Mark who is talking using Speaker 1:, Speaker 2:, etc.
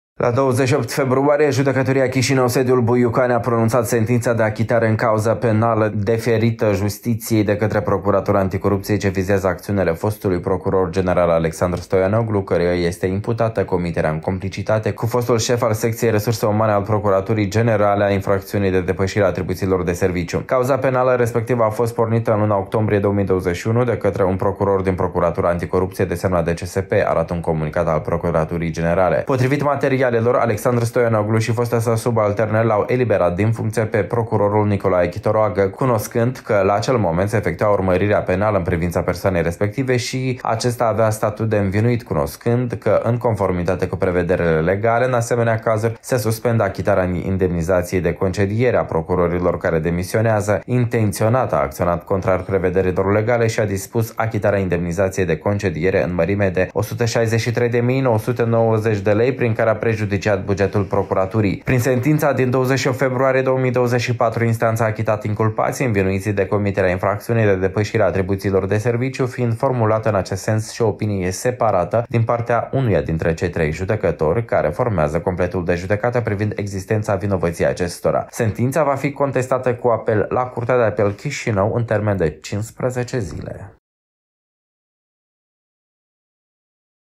Speaker 1: La 28 februarie, judecătoria Chișinău, sediul Buiucani, a pronunțat sentința de achitare în cauză penală deferită justiției de către Procuratura Anticorupție ce vizează acțiunile fostului procuror general Alexandru Stoianoglu, căruia este imputată comiterea în complicitate cu fostul șef al secției resurse umane al Procuraturii Generale a infracțiunii de depășire a atribuțiilor de serviciu. Cauza penală respectivă a fost pornită în luna octombrie 2021 de către un procuror din Procuratura Anticorupție desemnat de CSP, arată un comunicat al Procuraturii Generale. Potrivit materialelor, Alexandru Stoianoglu și fosta sa subalterne l-au eliberat din funcție pe procurorul Nicolae Chitoroagă, cunoscând că la acel moment se efectua urmărirea penală în privința persoanei respective și acesta avea statut de învinuit, cunoscând că, în conformitate cu prevederile legale, în asemenea cazuri se suspendă achitarea indemnizației de concediere a procurorilor care demisionează. Intenționat a acționat contrar prevederilor legale și a dispus achitarea indemnizației de concediere în mărime de 163.990 de lei, prin care a prejudiciat bugetul procuraturii. Prin sentința din 28 februarie 2024, instanța a achitat inculpații învinuiții de comiterea infracțiunii de depășire a atribuțiilor de serviciu, fiind formulată în acest sens și o opinie separată din partea unuia dintre cei trei judecători care formează completul de judecată privind existența vinovăției acestora. Sentința va fi contestată cu apel la Curtea de Apel Chișinău în termen de 15 zile.